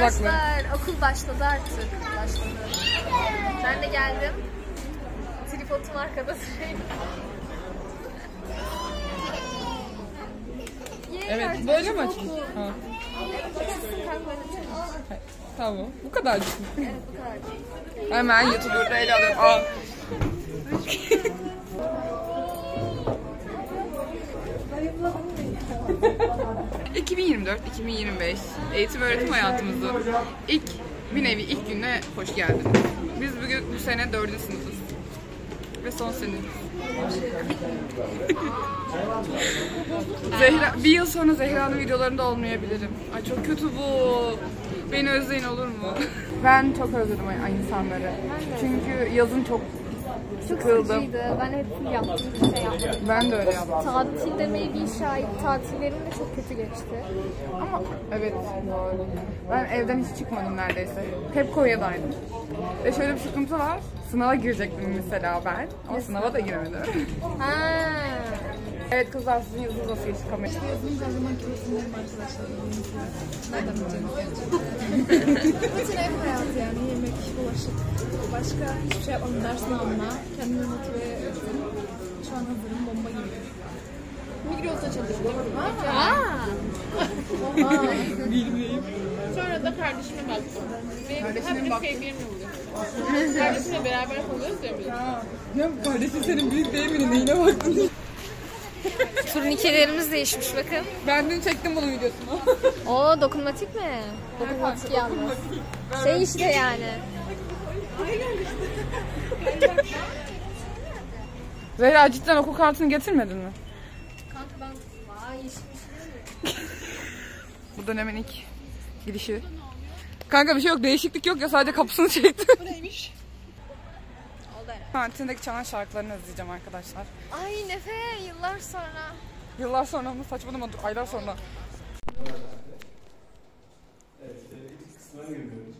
Arkadaşlar okul başladı artık. Ben de geldim. Tripodum arkada duruyor. Evet, böyle mi açılır? Ha. Tamam, bu kadar düşün. Evet, bu kadar. Hemen YouTuber'da ele alıyorum. Aa. 2024-2025 eğitim öğretim hayatımızın bir nevi ilk gününe hoş geldiniz. Biz bugün bu sene 4. sınıfız. Ve son senemiz. Bir yıl sonra Zehra'nın videolarında olmayabilirim. Ay çok kötü bu. Beni özleyin olur mu? Ben çok özledim insanları. Çünkü yazın çok sıkıldım. Sıkıcıydı. Ben hep full yaptım. Bir şey yapmadım. Ben de öyle yaptım. Tatilde maybe şahit. Tatillerim de çok kötü geçti. Ama evet doğru. Ben evden hiç çıkmadım neredeyse. Hep Konya'daydım. Ve şöyle bir sıkıntı var. Sınava girecektim mesela ben. Ama sınava da giremedim. Ha. Evet kızlar sizin yazınız nasıl geçti kamera? Yazılınca her zaman kilosunlarım arkadaşlar. Nereden bileceğim gerçekten. Bütün ev hayatı yani yemek, bulaşık. Başka hiçbir şey yapmadım. Dersini alma. Kendimi motive ettim. Şu an hazırım. Bomba gibi. Migros'ta çalışıyorum. Bilmeyeyim. Sonra da kardeşime baktım. Benim hep sevgilimle oluyor. Kardeşimle beraber kalıyoruz ya biz. Ya kardeşim senin büyük değil mi? Neyine baktın? Turnikelerimiz değişmiş bakın. Ben dün çektim bunun videosunu. Oo dokunmatik mi? Dokunmatik yalnız. Şey işte yani. Zehra cidden okul kartını getirmedin mi? Kanka ben vay Bu dönemin ilk girişi. Kanka bir şey yok, değişiklik yok ya, sadece kapısını çektim. Bu neymiş? oldu herhalde. Kantindeki çalan şarkılarını özleyeceğim arkadaşlar. Ay Nefe yıllar sonra. Yıllar sonra mı? Saçmalama, aylar sonra. Evet, ilk kısmına giriyoruz.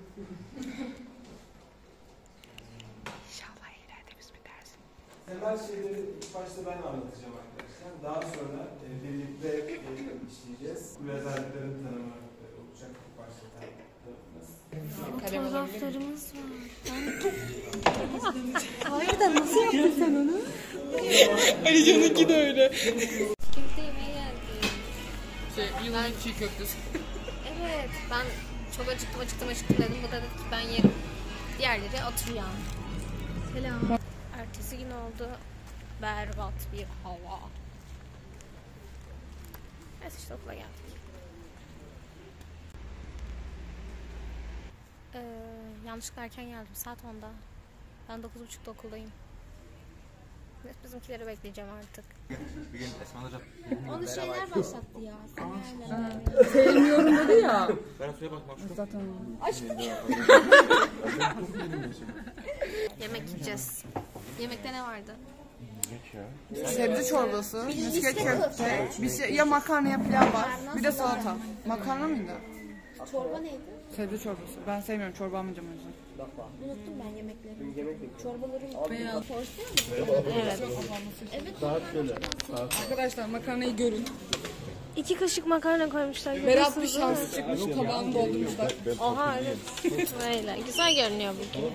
İnşallah ileride biz bitersin. Temel şeyleri ilk başta ben anlatacağım arkadaşlar. Daha sonra birlikte işleyeceğiz. Bu özelliklerin tanımı olacak ilk başta tanımımız. Fotoğraflarımız var. Hayır da nasıl yaptın sen onu? Alican'ınki de öyle. Kimse yemeğe geldi. Yılan çiğ köftesi. Evet ben çok acıktım dedim. Bu da dedi ki ben yerim. Diğerleri oturuyor. Selam. Ertesi gün oldu. Berbat bir hava. Evet işte okula geldik. Yanlışlıkla erken geldim. Saat 10'da. Ben 9.30'da okuldayım. Bizimkileri bekleyeceğim artık. Bir gün Esma Hocam. Onu şeyler başlattı ya. Sevmiyorum dedi ya. Ben suya bakmak çok. Zaten. Yemek yiyeceğiz. Yemekte ne vardı? Sebze çorbası, misket köfte, bir şey, ya makarna ya pilav var. Bir de salata. Makarna mıydı? Çorba neydi? Sebze çorbası. Ben sevmiyorum, çorba almayacağım o yüzden. Unuttum ben yemekleri. Çorbaları beyaz. Porsiyon mu? Evet. Arkadaşlar makarnayı görün. 2 kaşık makarna koymuşlar. Berat bir şans çıkmış, tabağını doldurmuşlar. Oha evet. Öyle. Güzel görünüyor bugün.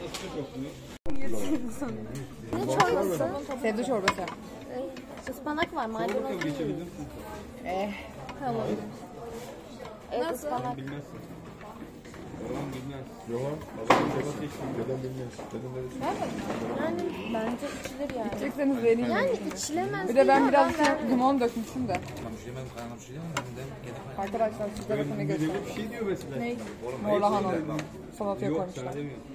Ne çorbası? Sebze çorbası. Ispanak var. Maydanoz değil. Tamam. Evet ıspanak. Yani bence içilir yani. Çekseniz vereyim. Yani içilemez. Bir de ben değil biraz ama ben limon dökmüştüm de. Tamam şu yemedim, kaynana bir şey diyemem. Ben de gene Arkadaşlar size bakın ne göstereyim. Bir şey diyor mesela. Mor lahana salataya koymuşlar.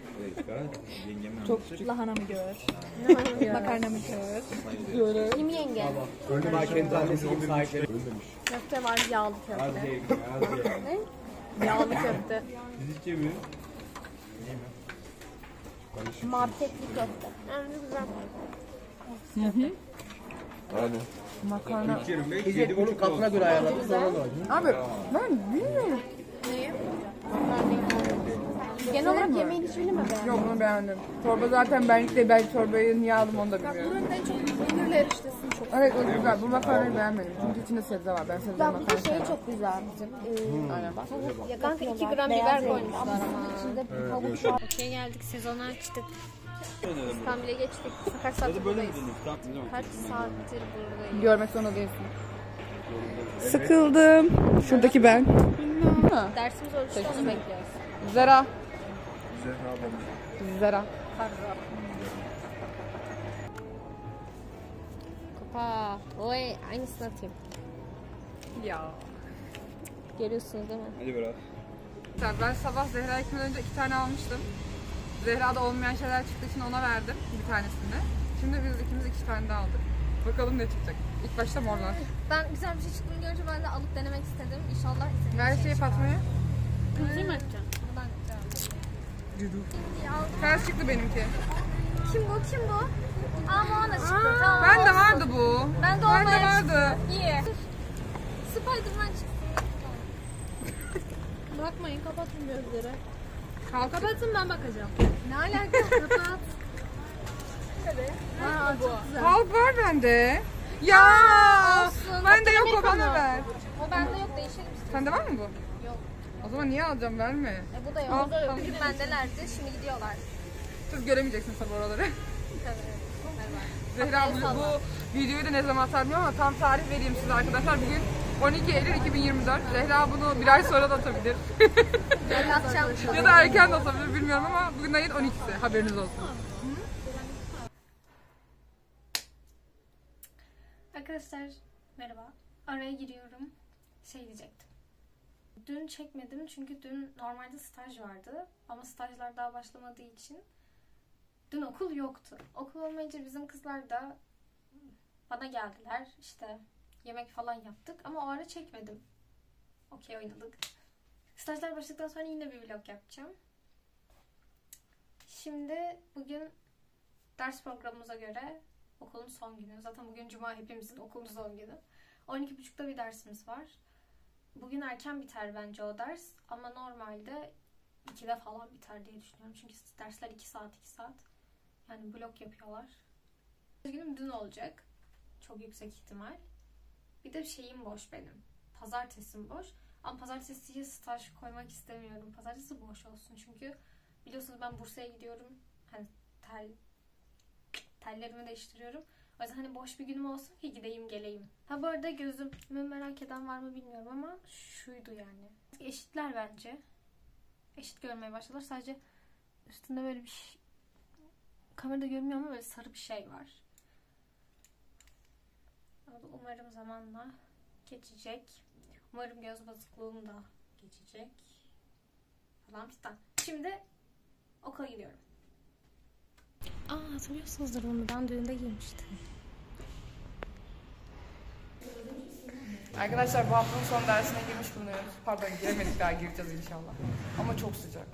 Çok küçük. lahana mı gör? Makarna mı gör? Böyle. Kim yenge? Öldü marketin tanesi gibi sahipleri. Ölmemiş. Köfte var yağlı köfte. Ne? Yağlı köfte. Biz hiç yemiyoruz. Marketli köfte. Yani güzel. Aynen. Makarna. Biz onun katına göre ayarladık. Sonra da Abi ben bilmiyorum. Genel olarak yemeğin hiçbirini mi beğendin? Yok, bunu beğendim. Çorba zaten benlik de, ben çorbayı niye aldım onu da bilmiyorum. Buranın en çok peynirli eriştesini çok Evet, o güzel. Bu makarnayı beğenmedim. Çünkü içinde sebze var. Ben sebze Bak bir makarna de şey sevmem. çok güzel bizim. Aynen bak. Kanka 2 gram biber koymuşlar ama. Okey geldik, sezonu açtık. İstanbul'a geçtik. Kaç saattir buradayız? Kaç saattir buradayız? Görmek zorunda değilsin. Sıkıldım. Şuradaki ben. Dersimiz olursa onu bekliyoruz. Zera. Zera. Kupa. Oy, aynısını atayım. Ya. Görüyorsunuz değil mi? Hadi biraz. Ben sabah Zehra'ya gitmeden önce 2 tane almıştım. Zehra'da olmayan şeyler çıktığı için ona verdim bir tanesini. Şimdi biz ikimiz 2 tane daha aldık. Bakalım ne çıkacak. İlk başta morlar. Ben güzel bir şey çıktığını görünce ben de alıp denemek istedim. İnşallah istediğim Ver şeyi Fatma'ya. Kızım açacağım. Buradan yapacağım. Ters çıktı benimki. Kim bu? Kim bu? Ama ona çıktı. Tamam. Ben de vardı bu. Ben de Ben olmaya de vardı. İyi. Spiderman çıktı. Bakmayın, kapatın gözleri. Kalk. Kapatın, ben bakacağım. Ne alaka? Kapat. Ha, bu. Kalk var bende. Ya. Olsun. Bende yok, o bana ver. O bende yok, değişelim istiyorum. Sende var mı bu? Yok. O zaman niye alacağım, verme. Bu da yok. Al, al. Bugün bendelerdi, şimdi gidiyorlar. Dur, göremeyeceksin tabii oraları. Evet. Zehra bu videoyu da ne zaman atar bilmiyorum ama tam tarih vereyim size arkadaşlar. Bugün 12 Eylül 2024. Zehra bunu bir ay sonra da atabilir. Ben atacağım. Ya da erken de atabilir bilmiyorum ama bugün ayın 12'si. Haberiniz olsun. Arkadaşlar merhaba. Araya giriyorum. Şey diyecektim. Dün çekmedim çünkü dün normalde staj vardı. Ama stajlar daha başlamadığı için dün okul yoktu. Okul olmayınca bizim kızlar da bana geldiler. İşte yemek falan yaptık ama o ara çekmedim. Okey oynadık. Stajlar başladıktan sonra yine bir vlog yapacağım. Şimdi bugün ders programımıza göre okulun son günü. Zaten bugün cuma, hepimizin okulun son günü. 12.30'da bir dersimiz var. Bugün erken biter bence o ders. Ama normalde 2'de falan biter diye düşünüyorum. Çünkü dersler 2 saat. Yani blok yapıyorlar. Günüm dün olacak. Çok yüksek ihtimal. Bir de şeyim boş benim. Pazartesim boş. Ama pazartesiye staj koymak istemiyorum. Pazartesi boş olsun. Çünkü biliyorsunuz ben Bursa'ya gidiyorum. Hani tellerimi değiştiriyorum. O yüzden hani boş bir günüm olsun ki gideyim geleyim. Ha bu arada gözümü merak eden var mı bilmiyorum ama şuydu yani. Eşitler bence. Eşit görmeye başladılar. Sadece üstünde böyle bir şey, kamerada görünmüyor ama böyle sarı bir şey var. Umarım zamanla geçecek. Umarım göz bozukluğum da geçecek. Falan filan. Şimdi okula gidiyorum. Hatırlıyorsunuzdur bunu. Ben düğünde giymiştim. Arkadaşlar bu haftanın son dersine girmiş bulunuyoruz. Pardon, giremedik, daha gireceğiz inşallah. Ama çok sıcak.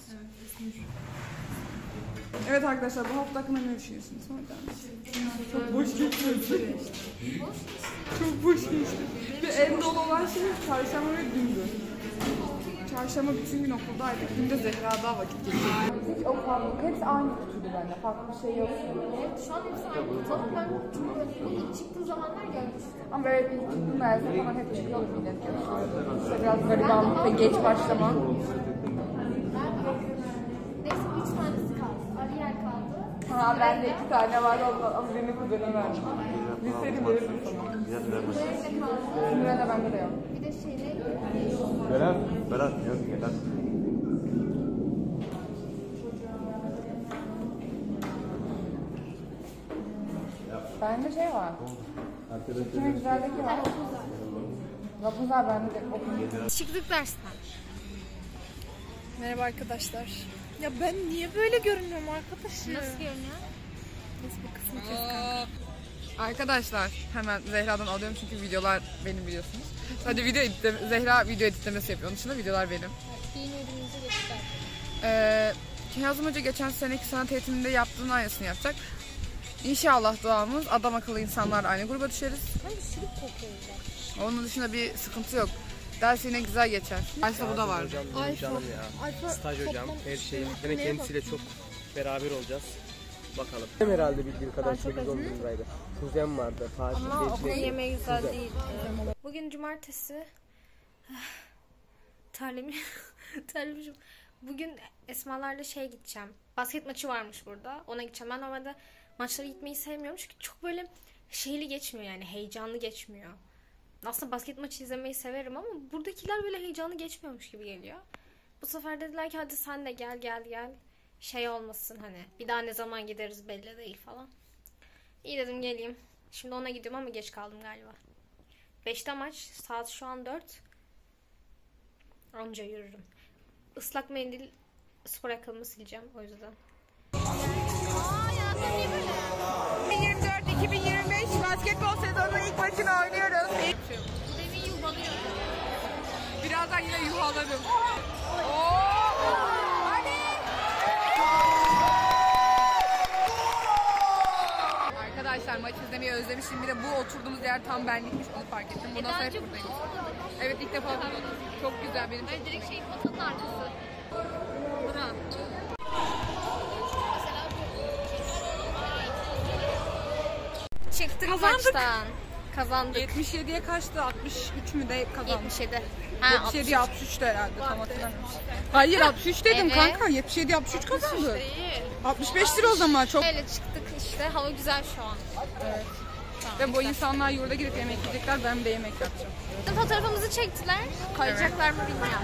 Evet arkadaşlar, bu hafta hakkında ne düşünüyorsunuz? Çok boş geçti. Çok boş geçti. Ve en dolu olan şey çarşamba ve dündü. Çarşamba bütün gün okuldaydık. Dün de Zehra'da vakit geçirdik. Hiç o farklı, hepsi aynı kutuydu bende. Farklı bir şey yok. Evet, şu an hepsi aynı kutu ama ben ilk çıktığı zamanlar görmüştüm. Ama evet, ilk çıktığım derste falan hep çıkıyordu millet görüşüyor. İşte biraz garibanlık ve geç başlama. Neyse 3 tanesi kaldı. Ariel kaldı. Ha, bende 2 tane var ama birini kuzene verdim. Bilseydim verirdim sana. Nerede kaldı? Sümrü'yle bende de yok. Bir de şeyle Berat yok. Berat. Bende şey var. Kimin güzeldeki var. Rapunzel bende de. çıktık dersten. Merhaba arkadaşlar. Ya ben niye böyle görünüyorum arkadaşım? Nasıl görünüyor? Arkadaşlar hemen Zehra'dan alıyorum çünkü videolar benim biliyorsunuz. Sadece Zehra video editlemesi yapıyor. Onun dışında videolar benim. Yeni ürünümüzü göster. Kazım Hoca geçen seneki sanat eğitiminde yaptığının aynısını yapacak. İnşallah duamız adam akıllı insanlar aynı gruba düşeriz. Hangi sürüp kokuyor? Onun dışında bir sıkıntı yok. Ders yine güzel geçer. Derste bu da var. Hocam benim canım ya. Staj hocam, her şeyim. Yine kendisiyle çok beraber olacağız. Bakalım. Herhalde bildiğim kadar 8-10 bin liraydı. Kuzen vardı. Fatih Ama okul yemeği güzel değil. Bugün cumartesi. Terlemişim. Bugün Esmalarla gideceğim. Basket maçı varmış burada. Ona gideceğim. Ben normalde maçlara gitmeyi sevmiyorum. Çünkü çok böyle şeyli geçmiyor yani. Heyecanlı geçmiyor. Aslında basket maçı izlemeyi severim ama buradakiler böyle heyecanlı geçmiyormuş gibi geliyor. Bu sefer dediler ki hadi sen de gel. Şey olmasın hani. Bir daha ne zaman gideriz belli değil falan. İyi dedim geleyim. Şimdi ona gidiyorum ama geç kaldım galiba. 5'te maç. Saat şu an 4. Anca yürürüm. Islak mendil spor ayakkabımı sileceğim o yüzden. 2024-2025 basketbol sezonunun ilk maçını oynuyoruz. Demin yuvalıyorum. Birazdan yine yuhalarım. Arkadaşlar maç izlemeyi özlemişim. Bir de bu oturduğumuz yer tam benlikmiş, onu fark ettim. Bundan sonra hep buradayım. Evet, ilk defa buradayım. Çok güzel benim. Böyle direkt potanın arkası. Bura. Çıktık Kazandık. maçtan. Kazandık. 77'ye kaçtı? 63 mü de kazandık? 77. 77 63'tü herhalde, tam hatırlamıyorum. Hayır 63 dedim Evet. kanka. 77 63 kazandı. 65'tir o zaman çok. Öyle çıktık işte. Hava güzel şu an. Evet. Ve bu insanlar yurda gidip yemek yiyecekler, ben de yemek yapacağım. Fotoğrafımızı çektiler. Koyacaklar mı bilmiyorum.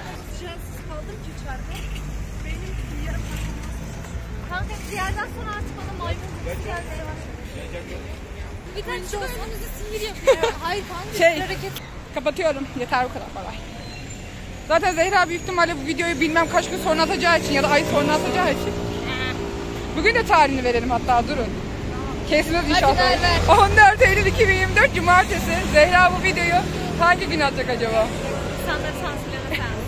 Kanka bir yerden sonra artık bana maymun kokusu gelmeye başladı. Bir tane çıkarsanızı sinir yapıyor. Hayır kanka. Hareket. Kapatıyorum. Yeter bu kadar. Bay bay. Zaten Zehra büyük ihtimalle bu videoyu bilmem kaç gün sonra atacağı için ya da ay sonra atacağı için. Bugün de tarihini verelim hatta, durun. Kesiniz inşallah. 14 Eylül 2024 Cumartesi. Zehra bu videoyu hangi gün atacak acaba? İnsanları sansürleme sen.